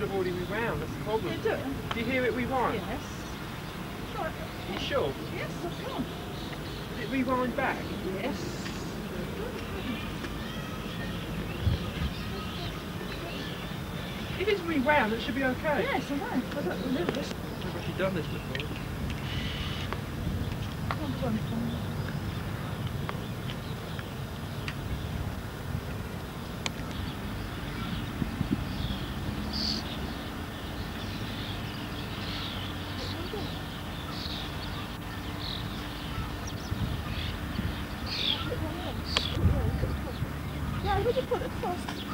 have already rewound, that's the problem. You do it? Do you hear it rewind? Yes. Right. Are you sure? Yes, I've gone. Did it rewind back? Yes. If it's rewound, it should be okay. Yes, I know. I don't remember this. I've actually done this before. Yeah, we can put it across.